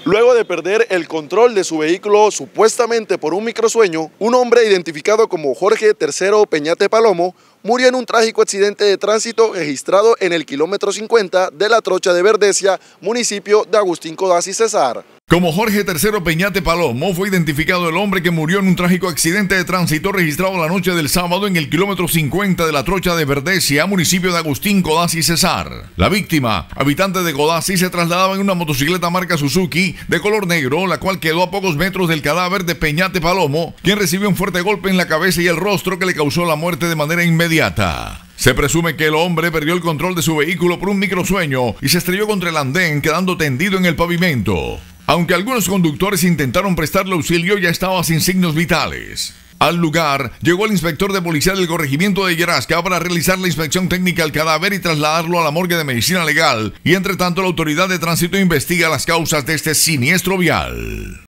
Luego de perder el control de su vehículo supuestamente por un microsueño, un hombre identificado como Jorge III Peñate Palomo murió en un trágico accidente de tránsito registrado en el kilómetro 50 de la Trocha de Verdecia, municipio de Agustín Codazzi y Cesar. Como Jorge III Peñate Palomo fue identificado el hombre que murió en un trágico accidente de tránsito registrado la noche del sábado en el kilómetro 50 de la Trocha de Verdecia, municipio de Agustín Codazzi y Cesar. La víctima, habitante de Codazzi, se trasladaba en una motocicleta marca Suzuki de color negro, la cual quedó a pocos metros del cadáver de Peñate Palomo, quien recibió un fuerte golpe en la cabeza y el rostro que le causó la muerte de manera inmediata. Se presume que el hombre perdió el control de su vehículo por un microsueño y se estrelló contra el andén, quedando tendido en el pavimento. Aunque algunos conductores intentaron prestarle auxilio, ya estaba sin signos vitales. Al lugar llegó el inspector de policía del corregimiento de Yerasca para realizar la inspección técnica al cadáver y trasladarlo a la morgue de medicina legal. Y entre tanto, la autoridad de tránsito investiga las causas de este siniestro vial.